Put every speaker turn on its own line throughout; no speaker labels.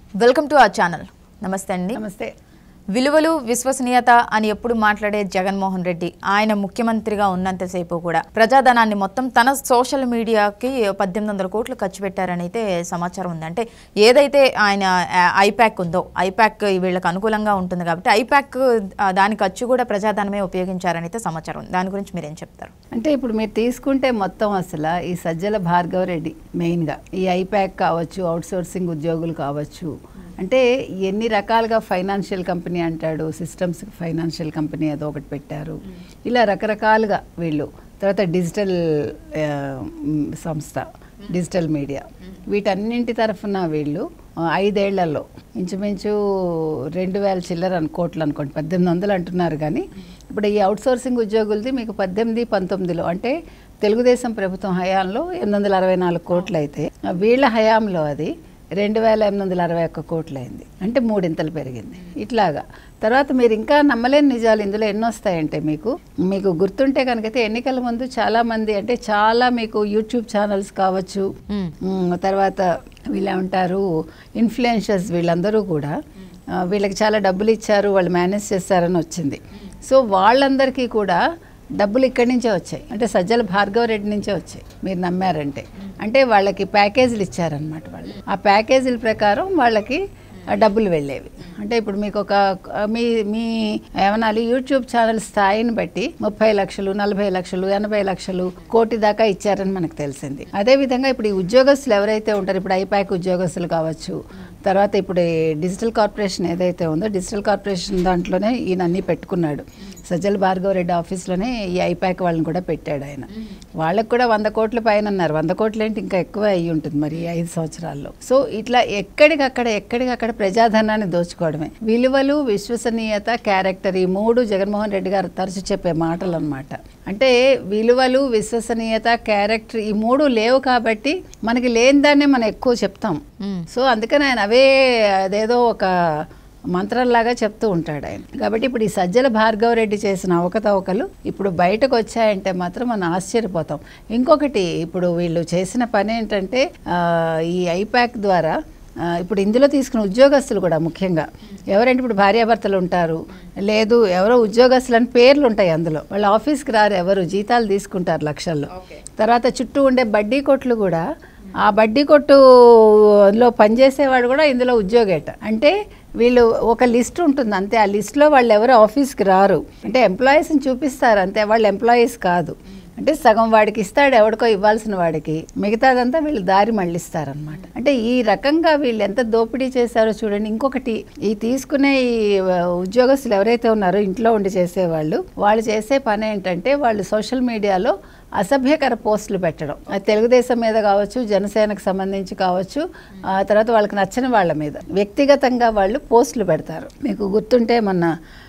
Welcome to our channel. నమస్తే అండి.
నమస్తే.
విలువలు విశ్వసనీయత అని ఎప్పుడు మాట్లాడే జగన్మోహన్ రెడ్డి ఆయన ముఖ్యమంత్రిగా ఉన్నంతసేపు కూడా ప్రజాధనాన్ని మొత్తం తన సోషల్ మీడియాకి 1800 కోట్లు ఖర్చు పెట్టారని అయితే సమాచారం ఉంది. అంటే ఏదైతే ఆయన ఐప్యాక్ ఉందో ఐప్యాక్ వీళ్ళకి అనుకూలంగా ఉంటుంది కాబట్టి ఐప్యాక్ దాని ఖర్చు కూడా ప్రజాధనమే ఉపయోగించారని అయితే సమాచారం ఉంది. దాని గురించి మీరేం చెప్తారు?
అంటే ఇప్పుడు మీరు తీసుకుంటే మొత్తం అసలు ఈ సజ్జల భార్గవ రెడ్డి మెయిన్గా ఈ ఐప్యాక్ కావచ్చు, అవుట్సోర్సింగ్ ఉద్యోగులు కావచ్చు, అంటే ఎన్ని రకాలుగా ఫైనాన్షియల్ కంపెనీ అంటాడు, సిస్టమ్స్ ఫైనాన్షియల్ కంపెనీ ఏదో ఒకటి పెట్టారు. ఇలా రకరకాలుగా వీళ్ళు తర్వాత డిజిటల్ సంస్థ, డిజిటల్ మీడియా, వీటన్నింటి తరఫున వీళ్ళు 5 ఏళ్లలో ఇంచుమించు 2000 చిల్లర కోట్లు అనుకోండి, 1800 అంటున్నారు. కానీ ఇప్పుడు ఈ అవుట్సోర్సింగ్ ఉద్యోగులది మీకు 18-19లో అంటే తెలుగుదేశం ప్రభుత్వం హయాంలో 864 కోట్లు అయితే వీళ్ళ హయాంలో అది 2861 కోట్లు అయింది. అంటే 3 పెరిగింది. ఇట్లాగా తర్వాత మీరు ఇంకా నమ్మలేని నిజాలు ఇందులో ఎన్ని వస్తాయంటే మీకు గుర్తుంటే కనుకైతే ఎన్నికల ముందు చాలామంది అంటే చాలా మీకు యూట్యూబ్ ఛానల్స్ కావచ్చు, తర్వాత వీళ్ళు ఉంటారు ఇన్ఫ్లుయెన్సర్స్, వీళ్ళందరూ కూడా వీళ్ళకి చాలా డబ్బులు ఇచ్చారు, వాళ్ళు మేనేజ్ చేస్తారని వచ్చింది. సో వాళ్ళందరికీ కూడా డబ్బులు ఇక్కడి నుంచే వచ్చాయి, అంటే సజ్జల భార్గవ రెడ్డి నుంచే వచ్చాయి. మీరు నమ్మారంటే అంటే వాళ్ళకి ప్యాకేజీలు ఇచ్చారనమాట. వాళ్ళు ఆ ప్యాకేజీల ప్రకారం వాళ్ళకి డబ్బులు వెళ్ళేవి. అంటే ఇప్పుడు మీకు ఒక మీ ఏమనాలి యూట్యూబ్ ఛానల్ స్థాయిని బట్టి 30 లక్షలు, 40 లక్షలు, 80 లక్షలు, కోటి దాకా ఇచ్చారని మనకు తెలిసింది. అదేవిధంగా ఇప్పుడు ఈ ఉద్యోగస్తులు ఎవరైతే ఉంటారో, ఇప్పుడు ఐప్యాక్ ఉద్యోగస్తులు కావచ్చు, తర్వాత ఇప్పుడు డిజిటల్ కార్పొరేషన్ ఏదైతే ఉందో డిజిటల్ కార్పొరేషన్ దాంట్లోనే ఈయన అన్నీ పెట్టుకున్నాడు. సజ్జల భార్గవ రెడ్డి ఆఫీస్లోనే ఈ ఐప్యాక్ వాళ్ళని కూడా పెట్టాడు ఆయన. వాళ్ళకు కూడా 100 కోట్ల పైన అన్నారు. 100 కోట్లు ఏంటి ఇంకా ఎక్కువ అయ్యి ఉంటుంది మరి 5 సంవత్సరాల్లో. సో ఇట్లా ఎక్కడికక్కడ ప్రజాధనాన్ని దోచుకోవడమే. విలువలు, విశ్వసనీయత, క్యారెక్టర్, ఈ 3 జగన్మోహన్ రెడ్డి గారు తరచు చెప్పే మాటలు అనమాట. అంటే విలువలు, విశ్వసనీయత, క్యారెక్టర్ ఈ 3 లేవు కాబట్టి మనకి లేని దాన్నే మనం ఎక్కువ చెప్తాం. సో అందుకని ఆయన అవే అదేదో ఒక మంత్రంలాగా చెప్తూ ఉంటాడు ఆయన. కాబట్టి ఇప్పుడు ఈ సజ్జల భార్గవ రెడ్డి చేసిన అవకతవకలు ఇప్పుడు బయటకు వచ్చాయంటే మాత్రం మనం ఆశ్చర్యపోతాం. ఇంకొకటి ఇప్పుడు వీళ్ళు చేసిన పని ఏంటంటే ఈ ఐప్యాక్ ద్వారా ఇప్పుడు ఇందులో తీసుకున్న ఉద్యోగస్తులు కూడా ముఖ్యంగా ఎవరంటే ఇప్పుడు భార్యాభర్తలు ఉంటారు, లేదు ఎవరో ఉద్యోగస్తులని పేర్లు ఉంటాయి అందులో, వాళ్ళు ఆఫీస్కి రారు, ఎవరు జీతాలు తీసుకుంటారు లక్షల్లో. తర్వాత చుట్టూ ఉండే బడ్డీ కొట్లు కూడా ఆ బడ్డీ కొట్టులో పనిచేసేవాడు కూడా ఇందులో ఉద్యోగేట. అంటే వీళ్ళు ఒక లిస్ట్ ఉంటుంది అంతే, ఆ లిస్ట్లో వాళ్ళు ఎవరు ఆఫీస్కి రారు, అంటే ఎంప్లాయీస్ని చూపిస్తారు అంతే, వాళ్ళు ఎంప్లాయీస్ కాదు. అంటే సగం వాడికి ఇస్తాడు ఎవడికో ఇవ్వాల్సిన వాడికి, మిగతాదంతా వీళ్ళు దారి మళ్ళిస్తారనమాట. అంటే ఈ రకంగా వీళ్ళు ఎంత దోపిడీ చేశారో చూడండి. ఇంకొకటి ఈ తీసుకునే ఈ ఉద్యోగస్తులు ఎవరైతే ఉన్నారో ఇంట్లో ఉండి చేసేవాళ్ళు, వాళ్ళు చేసే పని ఏంటంటే వాళ్ళు సోషల్ మీడియాలో అసభ్యకర పోస్టులు పెట్టడం, అది తెలుగుదేశం మీద కావచ్చు, జనసేనకు సంబంధించి కావచ్చు, తర్వాత వాళ్ళకి నచ్చిన వాళ్ళ మీద వ్యక్తిగతంగా వాళ్ళు పోస్టులు పెడతారు. మీకు గుర్తుంటే మొన్న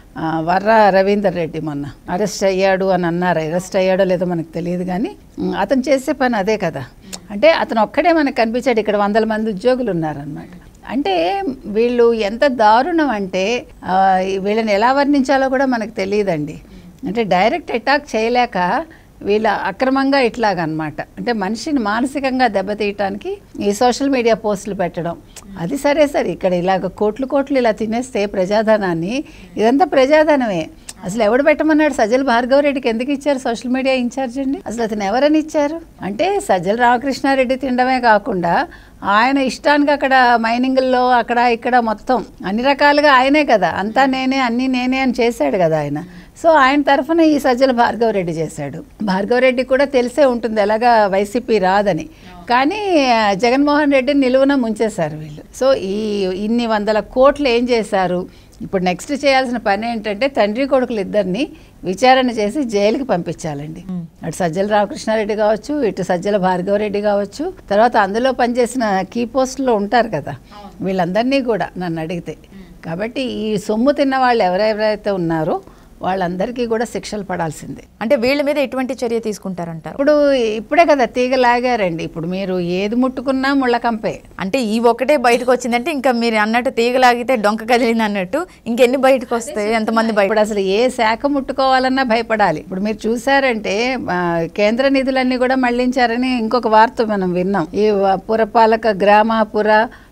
వర్ర రవీందర్ రెడ్డి మొన్న అరెస్ట్ అయ్యాడు అని అన్నారు. అరెస్ట్ అయ్యాడో లేదో మనకు తెలియదు, కానీ అతను చేసే పని అదే కదా. అంటే అతను ఒక్కడే మనకు కనిపించాడు, ఇక్కడ 100 మంది ఉద్యోగులు ఉన్నారనమాట. అంటే వీళ్ళు ఎంత దారుణం అంటే వీళ్ళని ఎలా వర్ణించాలో కూడా మనకు తెలియదండి. అంటే డైరెక్ట్ అటాక్ చేయలేక వీళ్ళ అక్రమంగా ఇట్లాగనమాట. అంటే మనిషిని మానసికంగా దెబ్బతీయటానికి ఈ సోషల్ మీడియా పోస్టులు పెట్టడం, అది సరే ఇక్కడ ఇలాగ కోట్లు ఇలా తినేస్తే ప్రజాధనాన్ని, ఇదంతా ప్రజాధనమే. అసలు ఎవడు పెట్టమన్నాడు? సజ్జల భార్గవ రెడ్డికి ఎందుకు ఇచ్చారు సోషల్ మీడియా ఇన్ఛార్జ్ అండి? అసలు అతను ఎవరని ఇచ్చారు? అంటే సజ్జల రామకృష్ణారెడ్డి తినడమే కాకుండా ఆయన ఇష్టానికి అక్కడ మైనింగ్ల్లో అక్కడ ఇక్కడ మొత్తం అన్ని రకాలుగా ఆయనే కదా, అంతా నేనే అన్నీ నేనే అని చేశాడు కదా ఆయన. సో ఆయన తరఫున ఈ సజ్జల భార్గవ రెడ్డి చేశాడు. భార్గవ రెడ్డి కూడా తెలిసే ఉంటుంది ఎలాగా వైసీపీ రాదని, కానీ జగన్మోహన్ రెడ్డిని నిలువున ముంచేశారు వీళ్ళు. సో ఇన్ని 100 కోట్లు ఏం చేశారు? ఇప్పుడు నెక్స్ట్ చేయాల్సిన పని ఏంటంటే తండ్రి కొడుకులు ఇద్దరిని విచారణ చేసి జైలుకి పంపించాలండి. అటు సజ్జల రామకృష్ణారెడ్డి కావచ్చు, ఇటు సజ్జల భార్గవ రెడ్డి కావచ్చు, తర్వాత అందులో పనిచేసిన కీ పోస్టులో ఉంటారు కదా, వీళ్ళందరినీ కూడా నన్ను అడిగితే. కాబట్టి ఈ సొమ్ము తిన్న వాళ్ళు ఎవరెవరైతే ఉన్నారో వాళ్ళందరికీ కూడా శిక్షలు పడాల్సిందే.
అంటే వీళ్ళ మీద ఎటువంటి చర్య తీసుకుంటారంటారు?
ఇప్పుడే కదా తీగ లాగారండి. ఇప్పుడు మీరు ఏది ముట్టుకున్నా ముళ్ళకంపే.
అంటే ఈ ఒక్కటే బయటకు వచ్చిందంటే ఇంకా మీరు అన్నట్టు తీగ లాగితే డొంక కదిలింది అన్నట్టు ఇంకెన్ని బయటకు వస్తాయి, ఎంతమంది బయట?
ఇప్పుడు అసలు ఏ శాఖ ముట్టుకోవాలన్నా భయపడాలి. ఇప్పుడు మీరు చూసారంటే కేంద్ర నిధులన్నీ కూడా మళ్లించారని ఇంకొక వార్త మనం విన్నాం. ఈ పురపాలక, గ్రామ, పుర,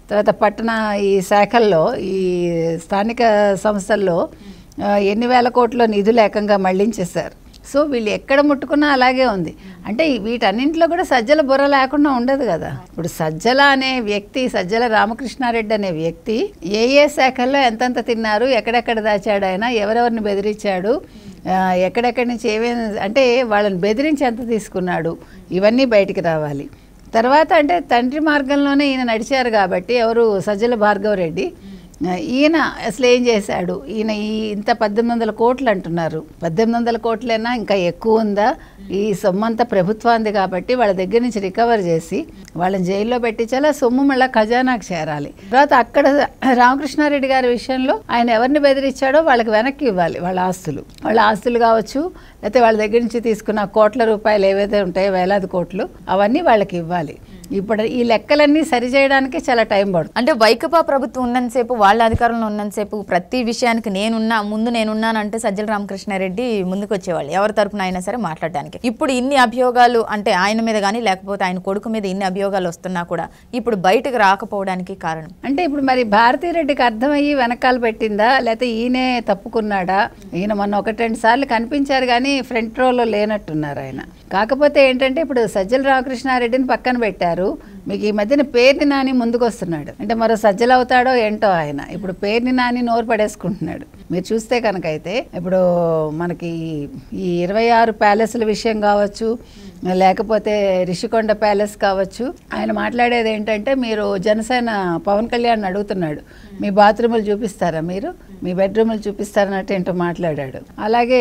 తర్వాత పట్టణ ఈ శాఖల్లో ఈ స్థానిక సంస్థల్లో ఎన్ని వేల కోట్ల నిధులు ఏకంగా మళ్లించేశారు. సో వీళ్ళు ఎక్కడ ముట్టుకున్నా అలాగే ఉంది. అంటే వీటన్నింటిలో కూడా సజ్జల బుర్ర లేకుండా ఉండదు కదా. ఇప్పుడు సజ్జల అనే వ్యక్తి, సజ్జల రామకృష్ణారెడ్డి అనే వ్యక్తి ఏ శాఖల్లో ఎంతెంత తిన్నారు, ఎక్కడెక్కడ దాచాడు, ఆయన ఎవరెవరిని బెదిరించాడు, ఎక్కడెక్కడి నుంచి ఏమేమి, అంటే వాళ్ళని బెదిరించి ఎంత తీసుకున్నాడు, ఇవన్నీ బయటికి రావాలి. తర్వాత అంటే తండ్రి మార్గంలోనే ఈయన నడిచారు కాబట్టి ఎవరు సజ్జల భార్గవరెడ్డి, ఈయన అసలు ఏం చేశాడు, ఈయన ఇంత 1800 కోట్లు అంటున్నారు, 1800 కోట్లైనా ఇంకా ఎక్కువ ఉందా, ఈ సొమ్మంతా ప్రభుత్వానికి కాబట్టి వాళ్ళ దగ్గర నుంచి రికవర్ చేసి వాళ్ళని జైల్లో పెట్టించాలి, సొమ్ము మళ్ళీ ఖజానాకు చేరాలి. తర్వాత అక్కడ రామకృష్ణారెడ్డి గారి విషయంలో ఆయన ఎవరిని బెదిరించాడో వాళ్ళకి వెనక్కి ఇవ్వాలి, వాళ్ళ ఆస్తులు కావచ్చు, లేకపోతే వాళ్ళ దగ్గర నుంచి తీసుకున్న కోట్ల రూపాయలు ఏవైతే ఉంటాయో వేలాది కోట్లు అవన్నీ వాళ్ళకి ఇవ్వాలి. ఇప్పుడు ఈ లెక్కలన్నీ సరిచేయడానికి చాలా టైం పడుతుంది.
అంటే వైకపా ప్రభుత్వం ఉన్నంతసేపు, వాళ్ళ అధికారంలో ఉన్నంతసేపు ప్రతి విషయానికి నేనున్నానంటే సజ్జల రామకృష్ణారెడ్డి ముందుకు వచ్చేవాళ్ళు, ఎవరి తరపున అయినా సరే మాట్లాడడానికి. ఇప్పుడు ఇన్ని అభియోగాలు, అంటే ఆయన మీద కానీ లేకపోతే ఆయన కొడుకు మీద ఇన్ని అభియోగాలు వస్తున్నా కూడా ఇప్పుడు బయటకు రాకపోవడానికి కారణం
అంటే ఇప్పుడు మరి భారతీరెడ్డికి అర్థమయ్యి వెనకాల పెట్టిందా, లేకపోతే ఈయనే తప్పుకున్నాడా? ఈయన మొన్న 1-2 సార్లు కనిపించారు కానీ ఫ్రంట్ రోలో లేనట్టున్నారు ఆయన. కాకపోతే ఏంటంటే ఇప్పుడు సజ్జల రామకృష్ణారెడ్డిని పక్కన పెట్టారు, మీకు ఈ మధ్యన పేర్ని నాని ముందుకు వస్తున్నాడు, అంటే మరో సజ్జలు అవుతాడో ఏంటో ఆయన. ఇప్పుడు పేర్ని నాని నోరు పడేసుకుంటున్నాడు. మీరు చూస్తే కనుక అయితే ఇప్పుడు మనకి ఈ 26 ప్యాలెస్ల విషయం కావచ్చు, లేకపోతే రిషికొండ ప్యాలెస్ కావచ్చు, ఆయన మాట్లాడేది ఏంటంటే మీరు జనసేన పవన్ కళ్యాణ్ అడుగుతున్నాడు, మీ బాత్రూములు చూపిస్తారా, మీరు మీ బెడ్రూములు చూపిస్తారన్నట్టు ఏంటో మాట్లాడాడు. అలాగే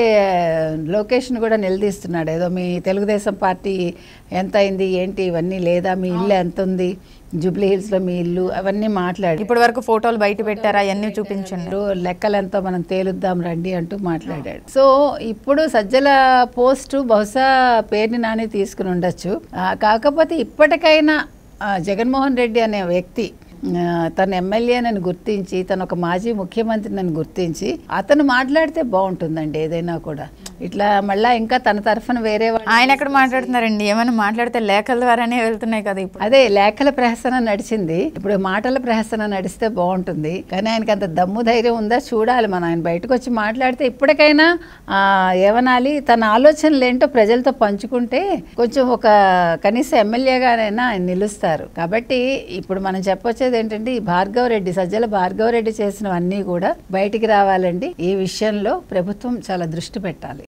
లొకేషన్ కూడా నిలదీస్తున్నాడు, ఏదో మీ తెలుగుదేశం పార్టీ ఎంత అయింది ఏంటి ఇవన్నీ లేదా, మీ ఇల్లు ఎంత ఉంది, జూబ్లీ హిల్స్లో మీ ఇల్లు, అవన్నీ మాట్లాడి
ఇప్పటి వరకు ఫోటోలు బయట పెట్టారా, అవన్నీ చూపించారు,
లెక్కలెంతో మనం తేలుద్దాం రండి అంటూ మాట్లాడాడు. సో ఇప్పుడు సజ్జల పోస్టు బహుశా పేరుని నాని తీసుకుని ఉండొచ్చు. కాకపోతే ఇప్పటికైనా జగన్మోహన్ రెడ్డి అనే వ్యక్తి తన ఎమ్మెల్యేనని గుర్తించి, తను ఒక మాజీ ముఖ్యమంత్రిని గుర్తించి అతను మాట్లాడితే బాగుంటుందండి. ఏదైనా కూడా ఇట్లా మళ్ళీ ఇంకా తన తరఫున వేరే
ఆయన ఎక్కడ మాట్లాడుతున్నారండి, ఏమైనా మాట్లాడితే లేఖల ద్వారానే వెళ్తున్నాయి కదా. ఇప్పుడు
అదే లేఖల ప్రహసనం నడిచింది, ఇప్పుడు మాటల ప్రహసనం నడిస్తే బాగుంటుంది. కానీ ఆయనకి అంత దమ్ము ధైర్యం ఉందా చూడాలి మనం. ఆయన బయటకు వచ్చి మాట్లాడితే ఇప్పటికైనా ఏమనాలి, తన ఆలోచనలు ఏంటో ప్రజలతో పంచుకుంటే కొంచెం ఒక కనీసం ఎమ్మెల్యేగానైనా ఆయన నిలుస్తారు. కాబట్టి ఇప్పుడు మనం చెప్పొచ్చేది ఏంటంటే ఈ భార్గవరెడ్డి, సజ్జల భార్గవరెడ్డి చేసినవన్నీ కూడా బయటికి రావాలండి. ఈ విషయంలో ప్రభుత్వం చాలా దృష్టి పెట్టాలి.